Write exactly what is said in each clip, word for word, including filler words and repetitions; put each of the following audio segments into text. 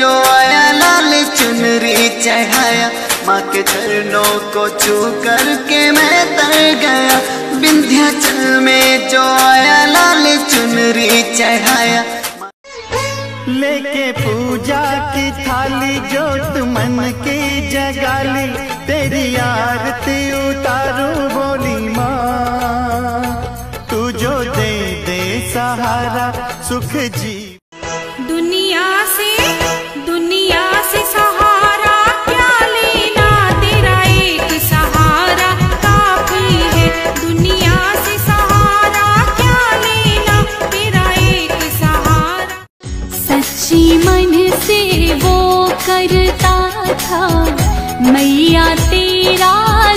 जो आया लाल चुनरी चढ़ाया, माँ के चरणों को छू करके मैं तर गया। विंध्याचल में जो आया लाल चुनरी चढ़ाया, लेके पूजा की थाली जोत मन की जगाली, तेरी आरती उतारू बोली माँ, तू जो दे दे सहारा सुख जी। दुनिया से दुनिया से सहारा क्या लेना, तेरा एक सहारा काफी है। दुनिया से सहारा क्या लेना, तेरा एक सहारा। सच्ची मन से वो करता था मैया तेरा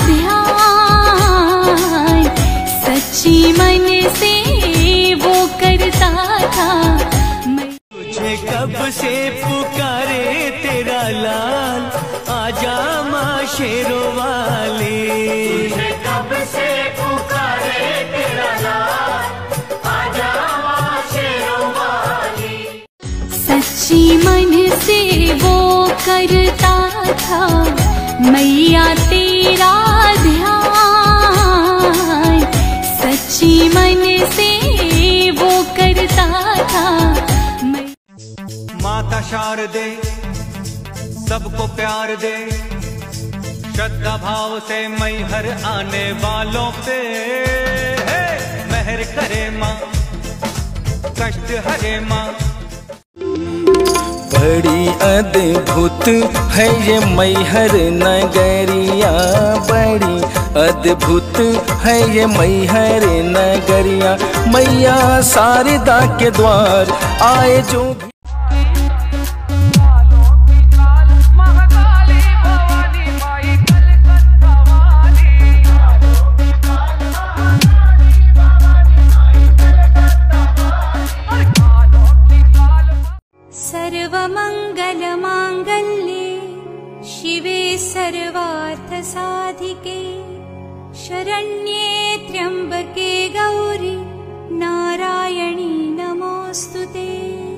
ध्यान, सच्ची मन से वो करता था। तुझे कब से पुकारे तेरा लाल, आजा माँ शेरों वाली। तुझे कब से पुकारे तेरा लाल, आजा माँ शेरों वाली। सच्ची मन से वो करता था मैया तेरा ध्यान, सच्ची मन से वो करता था। माता शारदे सबको प्यार दे, श्रद्धा भाव से मैहर आने वालों पे मेहर करे माँ, कष्ट हरे माँ। बड़ी अद्भुत है ये मैहर नगरिया, बड़ी अद्भुत है ये मैहर नगरिया। मैया शारदा के द्वार आए जो सर्वमंगल मांगल्ये शिवे सर्वार्थ साधिके, शरण्ये त्र्यंबके गौरी नारायणी नमोस्तुते।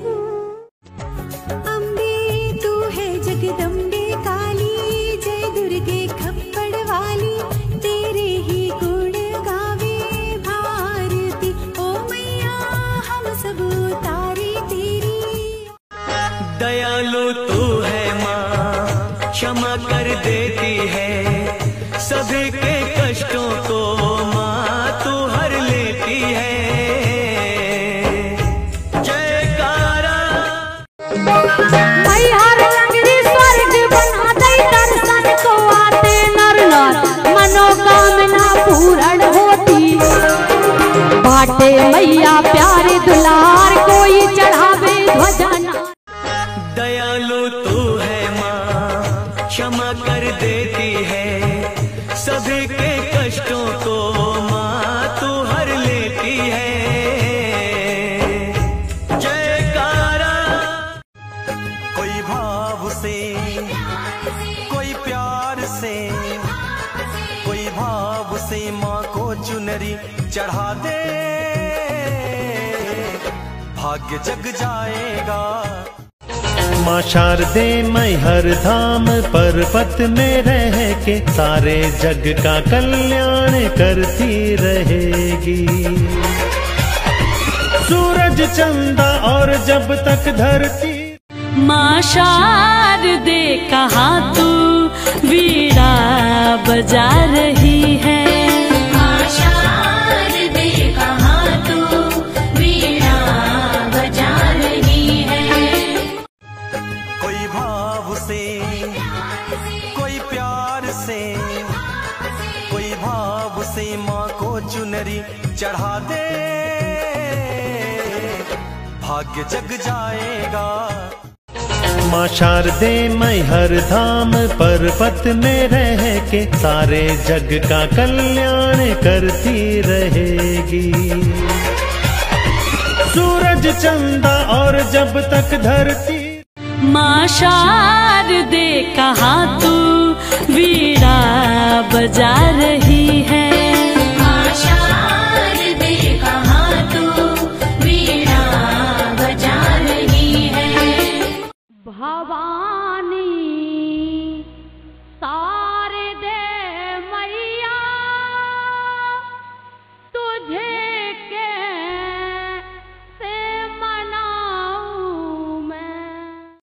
अम्बे तू है जगदम्बे काली, जय दुर्गे खप्पड़ वाली, तेरे ही गुण गावे भारती। ओ मैया हम सब उतारे तेरी। दयालु तू है माँ, क्षमा कर देती है सभी के कष्टों को माँ, तू हर लेती है। जयकारा मैहर नगरी स्वर्ग बना दे, दर्शन को आते नर नार, मनोकामना पूर्ण होती। बाटे मैया प्यारे दुलार, कोई चढ़ावे ध्वजा। दयालु तू है माँ, क्षमा कर देती है सभी के कष्टों को माँ, तू हर लेती है। जयकारा कोई भाव से, कोई प्यार से, कोई भाव से माँ को चुनरी चढ़ा दे, भाग्य जग जाएगा। माँ शारदे मैहर धाम पर्वत में रह के, सारे जग का कल्याण करती रहेगी। सूरज चंदा और जब तक धरती। माँ शारदे कहाँ तू वीणा बजा रही है, माँ शारदे कहाँ तू वीणा बजा रही है। कोई भाव से, कोई प्यार से, कोई भाव से माँ को चुनरी चढ़ा दे, भाग्य जग जाएगा। माँ शारदे मैहर धाम पर्वत में रह के, सारे जग का कल्याण करती रहेगी। सूरज चंदा और जब तक धरती। माँ शारदे कहाँ तू वीणा बजा रही